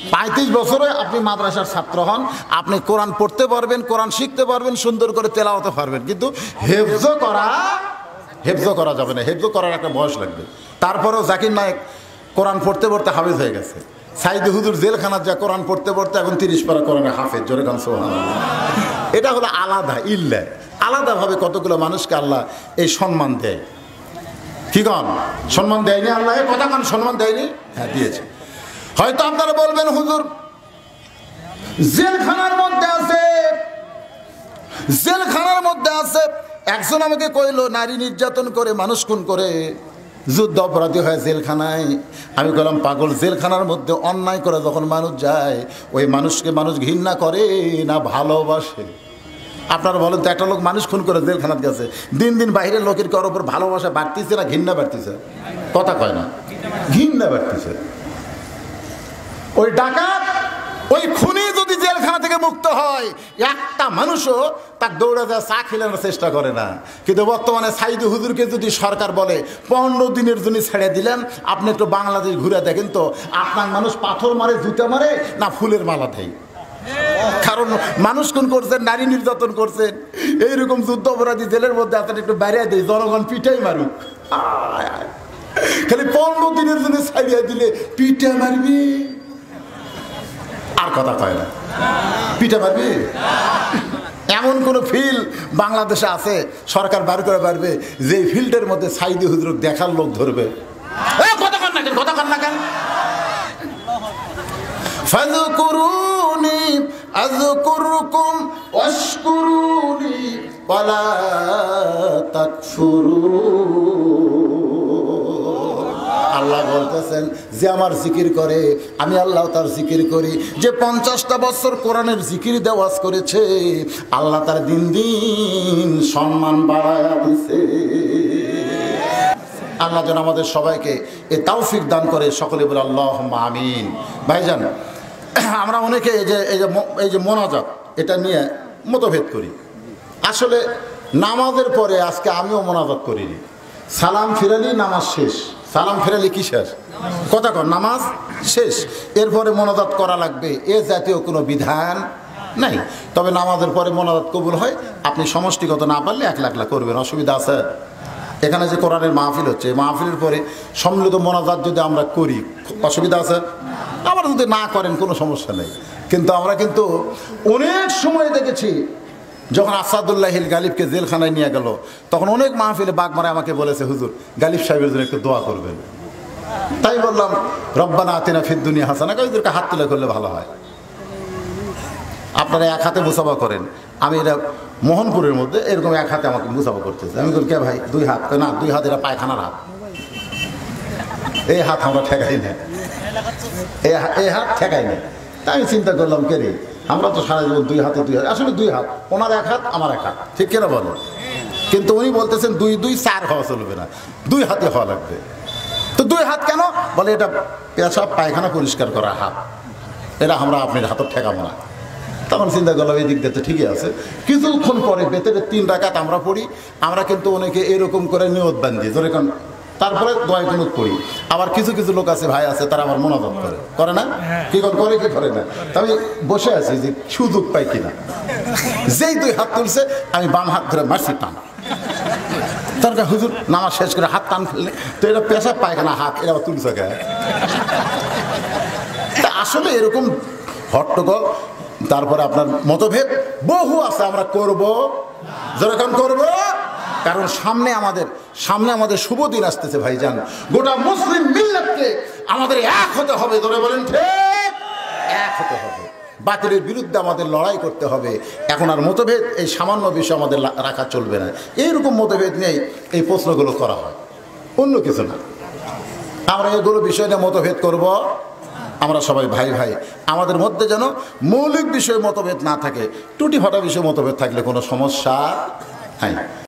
35 বছরে আপনি মাদ্রাসার ছাত্র হন, আপনি কোরআন পড়তে পারবেন, কোরআন শিখতে পারবেন, সুন্দর করে তেলাওয়াতে পারবেন, কিন্তু হেফজ করা যাবে না। হেফজ করার একটা বয়স লাগবে। তারপরেও জাকির নায়েক কোরআন পড়তে পড়তে হাফেজ হয়ে গেছে। সাইদি হুজুর জেলখানার যা কোরআন পড়তে পড়তে এখন 30 পারা কোরআনের হাফেজ। জোরে গান সুবহানাল্লাহ। এটা হলো আলাদা ইল্লা। আলাদাভাবে কতগুলো মানুষকে আল্লাহ এই সম্মান দেয়। কি কন সম্মান দেয়নি আল্লাহ? কথা কন সম্মান দেয়নি? হ্যাঁ দিয়েছে। হয়তো আপনারা বলবেন হুজুর জেলখানার মধ্যে আছে একজন আমাকে কইল নারী নির্যাতন করে, মানুষ খুন করে, যুদ্ধ অপরাধী হয় জেলখানায়। আমি বললাম পাগল, জেলখানার মধ্যে অন্যায় করে যখন মানুষ যায় ওই মানুষকে মানুষ ঘৃণা করে না ভালোবাসে? আপনারা বলেন তো, একটা লোক মানুষ খুন করে জেলখানাত গেছে, দিন দিন বাইরের লোকের কারোর উপর ভালোবাসা বাড়তিছে না ঘৃণা বাড়তিছে? কথা কয় না, ঘৃণা বাড়তিছে। ওই ডাকাত, ওই খুনি যদি জেলখানা থেকে মুক্ত হয়, একটা মানুষও তার দৌড়ে যায় চা খেলানোর চেষ্টা করে না। কিন্তু বর্তমানে সাইদি হুজুরকে যদি সরকার বলে 15 দিনের জন্য ছেড়ে দিলেন, আপনি একটু বাংলাদেশ ঘুরে দেখেন তো, আপনার মানুষ পাথর মারে, জুতা মারে না ফুলের মালা দেয়? কারণ মানুষ খুন করছেন, নারী নির্যাতন করছেন, এইরকম যুদ্ধ অপরাধী জেলের মধ্যে আপনার একটু বেরিয়ে দেয়, জনগণ পিটাই মারুক। খালি 15 দিনের জন্য ছাড়িয়ে দিলে পিঠা মারবি, আর কথা কয় না, পিঠা মারবি। এমন কোন ফিল্ড বাংলাদেশে আছে সরকার বার করে পারবে যে ফিল্ডের মধ্যে সাইদি হুজুর দেখার লোক ধরবে? কথা কন না কেন? ফাযকুরুনি আযকুরকুম ওয়াশকুরুনি ওয়ালা তাকফুরুন। আল্লাহ বলতেছেন যে আমার জিকির করে আমি আল্লাহ তার জিকির করি। যে 50টা বছর কোরআনের জিকির দেওয়াজ করেছে আল্লাহ তার দিন দিন সম্মান বাড়ায়া দিছে। আল্লাহ যেন আমাদের সবাইকে এই তৌফিক দান করে, সকলে বলে আল্লাহুম্মা আমিন। ভাইজান, আমরা অনেকে এই যে মোনাজাত এটা নিয়ে মতভেদ করি। আসলে নামাজের পরে আজকে আমিও মোনাজাত করিনি। সালাম ফিরালি নামাজ শেষ। সালাম ফিরালি কি শেষ? কথা কর, নামাজ শেষ। এরপরে মোনাজাত করা লাগবে এ জাতীয় কোনো বিধান নাই। তবে নামাজের পরে মোনাজাত কবুল হয়, আপনি সমষ্টিগত না পারলে একলা একলা করবেন, অসুবিধা আছে? এখানে যে কোরআনের মাহফিল হচ্ছে, মাহফিলের পরে সম্মিলিত মোনাজাত যদি আমরা করি অসুবিধা আছে? আবার যদি না করেন কোনো সমস্যা নেই। কিন্তু আমরা কিন্তু অনেক সময় দেখেছি যখন আসাদুল্লাহিল গালিবকে জেলখানায় নিয়ে গেল তখন অনেক মাহফিলে বাগমারায় আমাকে বলেছে হুজুর গালিব সাহেবের জন্য একটু দোয়া করবেন। তাই বললাম রব্বানা আতিনা ফিদ দুনিয়া হাসানা, ওদেরকে হাত তুলে করলে ভালো হয়। আপনারা এক হাতে মুসাফা করেন, আমি এটা মোহনপুরের মধ্যে এরকম এক হাতে আমাকে মুসাফা করতেছে। আমি বলি কে ভাই 2 হাত? না 2 হাত এটা পায়খানার হাত, এই হাত আমরা ঠেকাই না, এই হাত ঠেকাই না। তাই আমি চিন্তা করলাম কে রে, আমরা তো সারা জীবন 2 হাতে 2 হাত, আসলে 2 হাত, ওনার 1 হাত আমার 1 হাত, ঠিক কেনা বলো? কিন্তু উনি বলতেছেন 2 2 4 হওয়া চলবে না, 2 হাতে হওয়া লাগবে। তো 2 হাত কেন? বলে এটা পেশাব পায়খানা পরিষ্কার করা হাত, এটা আমরা আপনার হাতে ঠেকাবো না। তখন চিন্তা করলাম এই দিক দিয়ে তো ঠিকই আছে। কিছুক্ষণ পরে বেতনের 3 রাকাত আমরা পড়ি। আমরা কিন্তু অনেকে এরকম করে নিয়ত বান্ধি, যেরকম তারপরে দোয়া কুনুত পড়ি। আবার কিছু কিছু লোক আছে, ভাই আছে, তারা আবার মোনাজাত করে না? কি করে কি করে না? আমি বসে আছি যে সুযোগ পাই কিনা। যেই 2 হাত তুলছে আমি বাম হাত ধরে মারছি টান। তার হুজুর নামাজ শেষ করে হাত টান ফেললে তো এটা পেশাব পায়খানা হাত, এটা আবার তুলছে কে? তা আসলে এরকম হট্টগোল, তারপরে আপনার মতভেদ বহু আছে, আমরা করব যেরকম করব। কারণ সামনে আমাদের শুভ দিন আসতেছে ভাইজান। গোটা মুসলিম মিল্লাতকে আমাদের এক হতে হবে, ধরে বলেন ঠিক, এক হতে হবে। বাতিলের বিরুদ্ধে আমাদের লড়াই করতে হবে। এখন আর মতভেদ এই সামান্য বিষয় আমাদের রাখা চলবে না। এইরকম মতভেদ নিয়ে এই প্রশ্নগুলো করা হয়, অন্য কিছু না। আমরা এগুলো বিষয় নিয়ে মতভেদ করব, আমরা সবাই ভাই ভাই। আমাদের মধ্যে যেন মৌলিক বিষয়ে মতভেদ না থাকে, টুটি ফাটা বিষয়ে মতভেদ থাকলে কোনো সমস্যা নাই।